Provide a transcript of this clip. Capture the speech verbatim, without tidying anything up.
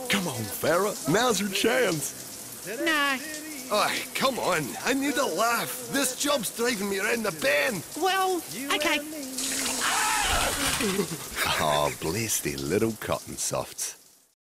Come on, Farah. Now's your chance. No. Oh, come on. I need a laugh. This job's driving me around the bend. Well, okay. Oh, bless the little Cottonsoft.